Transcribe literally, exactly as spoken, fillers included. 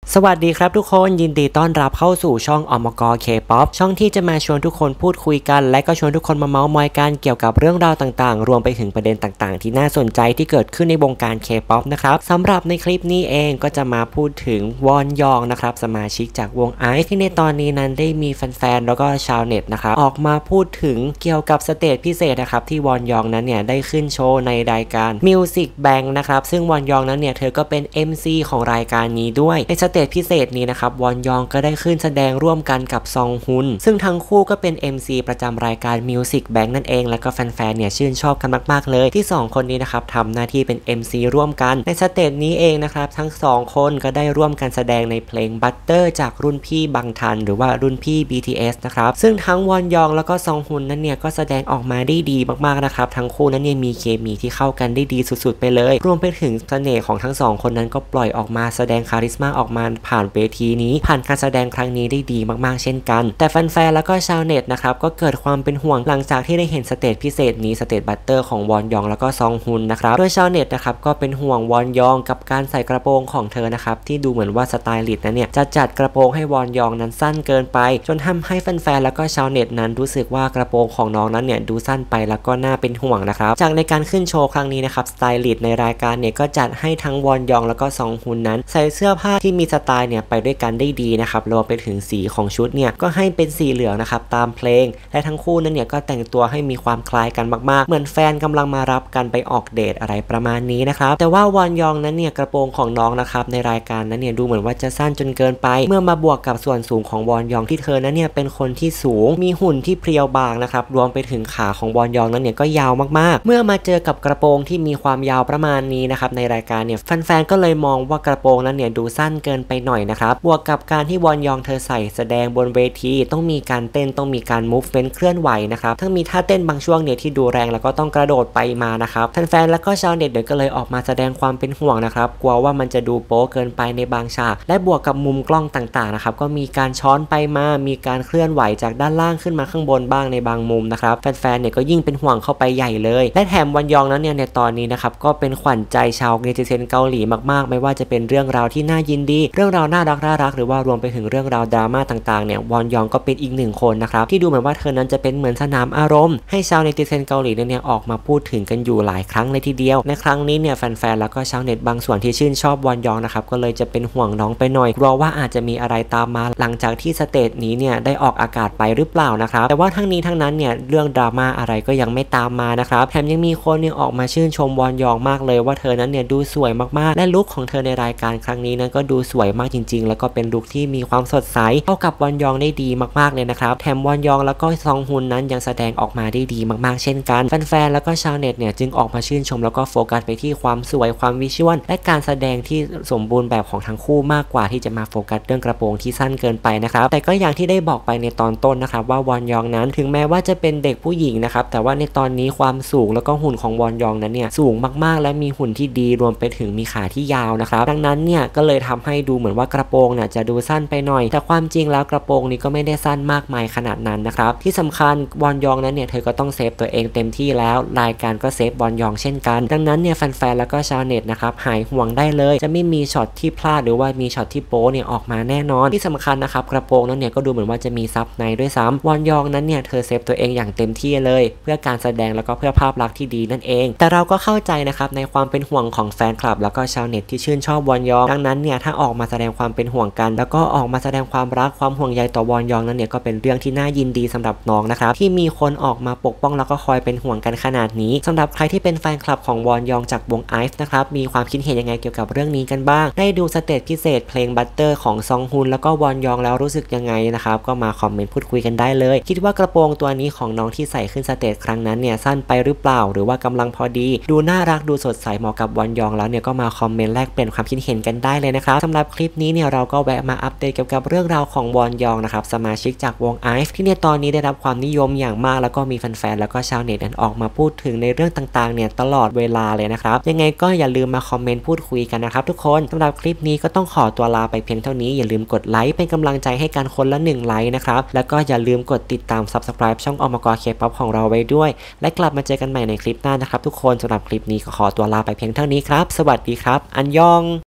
สวัสดีครับทุกคนยินดีต้อนรับเข้าสู่ช่องอมกเคป๊อปช่องที่จะมาชวนทุกคนพูดคุยกันและก็ชวนทุกคนมาเมาส์มอยกันเกี่ยวกับเรื่องราวต่างๆรวมไปถึงประเด็นต่างๆที่น่าสนใจที่เกิดขึ้นในวงการเคป๊อปนะครับสำหรับในคลิปนี้เองก็จะมาพูดถึงวอนยองนะครับสมาชิกจากวงไอซ์ที่ในตอนนี้นั้นได้มีแฟนๆแล้วก็ชาวเน็ตนะครับออกมาพูดถึงเกี่ยวกับสเตจพิเศษนะครับที่วอนยองนั้นเนี่ยได้ขึ้นโชว์ในรายการ Music Bank นะครับซึ่งวอนยองนั้นเนี่ยเธอก็เป็น เอ็ม ซี ของรายการนี้ด้วยในสเตจพิเศษนี้นะครับวอนยองก็ได้ขึ้นแสดงร่วมกันกับซองฮุนซึ่งทั้งคู่ก็เป็น เอ็ม ซี ประจำรายการ Music Bank นั่นเองแล้วก็แฟนๆเนี่ยชื่นชอบกันมากๆเลยที่สองคนนี้นะครับทำหน้าที่เป็น เอ็ม ซี ร่วมกันในสเตจนี้เองนะครับทั้งสองคนก็ได้ร่วมกันแสดงในเพลง Butter จากรุ่นพี่บังทันหรือว่ารุ่นพี่ บี ที เอส นะครับซึ่งทั้งวอนยองแล้วก็ซองฮุนนั้นเนี่ยก็แสดงออกมาได้ดีมากๆนะครับทั้งคู่นั้นเนี่ยมีเคมีที่เข้ากันได้ดีสุดๆไปเลยรวมไปถึงเสน่ห์ของทั้งสองคนนั้นก็ปล่อยออกมาแสดงคาริสมาออกมาผ่านเวทีนี้ผ่านการแสดงครั้งนี้ได้ดีมากๆเช่นกันแต่แฟนๆแล้วก็ชาวเน็ตนะครับก็เกิดความเป็นห่วงหลังจากที่ได้เห็นสเตจพิเศษนี้สเตจบัตเตอร์ของวอนยองแล้วก็ซองฮุนนะครับโดยชาวเน็ตนะครับก็เป็นห่วงวอนยองกับการใส่กระโปรงของเธอนะครับที่ดูเหมือนว่าสไตลิสต์นั้นเนี่ยจะจัดกระโปรงให้วอนยองนั้นสั้นเกินไปจนทำให้แฟนๆแล้วก็ชาวเน็ตนั้นรู้สึกว่ากระโปรงของน้องนั้นเนี่ยดูสั้นไปแล้วก็น่าเป็นห่วงนะครับจากในการขึ้นโชว์ครั้งนี้นะครับสไตลิสต์ในรายการเนี่ยก็จัดให้ทั้งวอนยองแล้วก็ซองฮุนนั้นใส่เสื้อผ้าที่มีสไตล์เนี่ยไปด้วยกันได้ดีนะครับรวมไปถึงสีของชุดเนี่ยก็ให้เป็นสีเหลืองนะครับตามเพลงและทั้งคู่นั้นเนี่ยก็แต่งตัวให้มีความคล้ายกันมากๆเหมือนแฟนกำลังมารับกันไปออกเดทอะไรประมาณนี้นะครับแต่ว่าวอนยองนั้นเนี่ยกระโปรงของน้องนะครับในรายการนั้นเนี่ยดูเหมือนว่าจะสั้นจนเกินไปเมื่อมาบวกกับส่วนสูงของวอนยองที่เธอนั้นเนี่ยเป็นคนที่สูงมีหุ่นที่เพรียวบางนะครับรวมไปถึงขาของวอนยองนั้นเนี่ยก็ยาวมากๆเมื่อมาเจอกับกระโปรงที่มีความยาวประมาณนี้นะครับในรายการเนี่ยแฟนๆก็เลยมองว่ากระโปรงนั้นเนี่ยดูสั้นเกินไปหน่อยนะครับบวกกับการที่วอนยองเธอใส่แสดงบนเวทีต้องมีการเต้นต้องมีการ movement เคลื่อนไหวนะครับทั้งมีท่าเต้นบางช่วงเนี่ยที่ดูแรงแล้วก็ต้องกระโดดไปมานะครับแฟนๆแล้วก็ชาวเน็ตเดี๋ยวก็เลยออกมาแสดงความเป็นห่วงนะครับกลัวว่ามันจะดูโป๊เกินไปในบางฉากและบวกกับมุมกล้องต่างๆนะครับก็มีการช้อนไปมามีการเคลื่อนไหวจากด้านล่างขึ้นมาข้างบนบ้างในบางมุมนะครับแฟนๆเนี่ยก็ยิ่งเป็นห่วงเข้าไปใหญ่เลยและแถมวอนยองนั้นเนี่ยในตอนนี้นะครับก็เป็นขวัญใจชาวเนติเซนเกาหลีมากๆไม่ว่าจะเป็นเรื่องราวที่น่ายินดีเรื่องราวน่ารักน่ารักหรือว่ารวมไปถึงเรื่องราวดราม่าต่างๆเนี่ยวอนยองก็เป็นอีกหนึ่งคนนะครับที่ดูเหมือนว่าเธอนั้นจะเป็นเหมือนสนามอารมณ์ให้ชาวเนติเซนเกาหลีเนี่ยออกมาพูดถึงกันอยู่หลายครั้งเลยทีเดียวในครั้งนี้เนี่ยแฟนๆแล้วก็ชาวเน็ตบางส่วนที่ชื่นชอบวอนยองนะครับก็เลยจะเป็นห่วงน้องไปหน่อยกลัวว่าอาจจะมีอะไรตามมาหลังจากที่สเตจนี้เนี่ยได้ออกอากาศไปหรือเปล่านะครับแต่ว่าทั้งนี้ทั้งนั้นเนี่ยเรื่องดราม่าอะไรก็ยังไม่ตามมานะครับแถมยังมีคนเนี่ยออกมาชื่นชมวอนยองมากเลยว่าเธอนั้นเนี่ยดูสวยมากๆและลุคของเธอในรายการครั้งนี้นั้นก็ดูสวยมากจริงๆแล้วก็เป็นลุคที่มีความสดใสเข้ากับวอนยองได้ดีมากๆเลยนะครับแถมวอนยองแล้วก็ซองฮุนนั้นยังแสดงออกมาได้ดีมากๆเช่นกันแฟนๆแล้วก็ชาวเน็ตเนี่ยจึงออกมาชื่นชมแล้วก็โฟกัสไปที่ความสวยความวิชวลและการแสดงที่สมบูรณ์แบบของทั้งคู่มากกว่าที่จะมาโฟกัสเรื่องกระโปรงที่สั้นเกินไปนะครับแต่ก็อย่างที่ได้บอกไปในตอนต้นนะครับว่าวอนยองนั้นถึงแม้ว่าจะเป็นเด็กผู้หญิงนะครับแต่ว่าในตอนนี้ความสูงแล้วก็หุ่นของวอนยองนั้นเนี่ยสูงมากๆและมีหุ่นที่ดีรวมไปถึงมีขาที่ยาวนะครับดังนั้นเนี่ยก็เลยทำให้ดูเหมือนว่ากระโปรงเนี่ยจะดูสั้นไปหน่อยแต่ความจริงแล้วกระโปรงนี้ก็ไม่ได้สั้นมากมายขนาดนั้นนะครับที่สำคัญวอนยองนั้นเนี่ยเธอก็ต้องเซฟตัวเองเต็มที่แล้วรายการก็เซฟวอนยองเช่นกันดังนั้นเนี่ยแฟนๆแล้วก็ชาวเน็ตนะครับหายห่วงได้เลยจะไม่มีช็อตที่พลาดหรือว่ามีช็อตที่โป๊เนี่ยออกมาแน่นอนที่สำคัญนะครับกระโปรงนั้นเนี่ยก็ดูเหมือนว่าจะมีซับในด้วยซ้ำวอนยองนั้นเนี่ยเธอเซฟตัวเองอย่างเต็มที่เลยเพื่อการแสดงแล้วก็เพื่อภาพลักษณ์ที่ดีนั่นเองแต่เราก็เข้าใจนะครับในความเป็นห่วงของแฟนคลับแล้วก็ชาวเน็ตที่ชื่นชอบวอนยองดังนั้นเนี่ยถ้าออกมาแสดงความเป็นห่วงกันแล้วก็ออกมาแสดงความรักความห่วงใยต่อวอนยองนั้นเนี่ยก็เป็นเรื่องที่น่ายินดีสำหรับน้องนะครับที่มีคนออกมาปกป้องแล้วก็คอยเป็นห่วงกันขนาดนี้สำหรับใครที่เป็นแฟนคลับของวอนยองจากวงไอซ์นะครับมีความคิดเห็นยังไงเกี่ยวกับเรื่องนี้กันบ้างได้ดูสเตจพิเศษเพลง Butter ของซองฮุนแล้วก็วอนยองแล้วรู้สึกยังไงนะครับก็มาคอมเมนต์พูดคุยกันได้เลยคิดว่ากระโปรงตัวนี้ของน้องที่ใส่ขึ้นสเตจครั้งนั้นเนี่ยสั้นไปหรือเปล่าหรือว่ากำลังพอดีดูน่ารักดูสดใสเหมาะกับวอนยองแล้วเนี่ยก็มาคอมเมนต์แลกเปลี่ยนความคิดเห็นกันได้เลยนะครับสำหรับคลิปนี้เนี่ยเราก็แวะมาอัปเดตเกี่ยวกับเรื่องราวของวอนยองนะครับสมาชิกจากวงไอซ์ที่ในตอนนี้ได้รับความนิยมอย่างมากแล้วก็มีแฟนๆแล้วก็ชาวเน็ตออกมาพูดถึงในเรื่องต่างๆเนี่ยตลอดเวลาเลยนะครับยังไงก็อย่าลืมมาคอมเมนต์พูดคุยกันนะครับทุกคนสำหรับคลิปนี้ก็ต้องขอตัวลาไปเพียงเท่านี้อย่าลืมกดไลค์เป็นกำลังใจให้กันคนละหนึ่งไลค์นะครับแล้วก็อย่าลืมกดติดตาม ซับสไครบ์ ช่องอมกเคป๊อปของเราไว้ด้วยและกลับมาเจอกันใหม่ในคลิปหน้านะครับทุกคนสำหรับคลิปนี้ก็ขอตัวลาไปเพียงเท่านี้ครับสวัสดีครับอันยอง